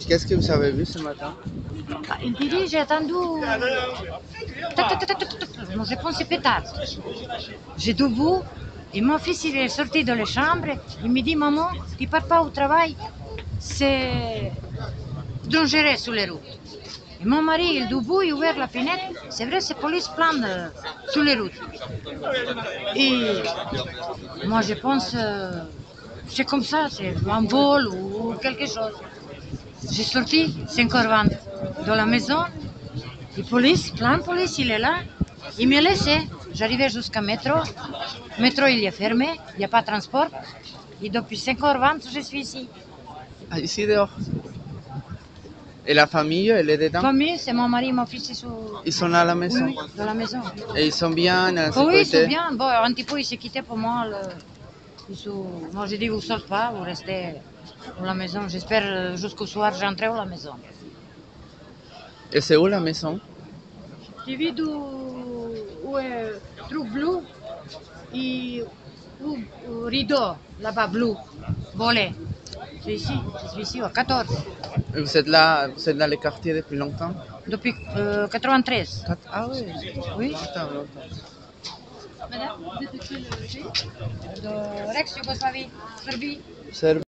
Qu'est-ce que vous avez vu ce matin? Il me dit, j'ai attendu. Moi, je pense que c'est pétard. J'ai debout et mon fils il est sorti de la chambre. Il me dit, maman, tu pars pas au travail, c'est dangereux sur les routes. Et mon mari, il est debout, il ouvre la fenêtre. C'est vrai, c'est police plane sur les routes. Et moi, je pense, c'est comme ça, c'est un vol ou quelque chose. J'ai sorti 5h20 de la maison. Et police, plein de police, il est là. Il m'a laissé. J'arrivais jusqu'à métro. Métro, il est fermé. Il n'y a pas de transport. Et depuis 5h20, je suis ici. Ah, ici dehors. Et la famille, elle est dedans? Famille, c'est mon mari, mon fils, Ils sont à la maison? Oui, dans la maison. Et ils sont bien en sécurité? Oui, ils sont bien. Bon, un petit peu, il s'est quitté pour moi. Moi, j'ai dit, vous ne sortez pas, vous restez à la maison. J'espère jusqu'au soir, j'entrerai à la maison. Et c'est où la maison? Tu vis où est truc bleu et où rideau, là-bas, bleu, volé. C'est ici, je suis ici, à 14. Et vous êtes là, vous êtes dans le quartier depuis longtemps? Depuis 93. Ah oui, Oui. longtemps, longtemps. Madame, vous êtes de quel pays? De Rex, Yougoslavie, Serbie.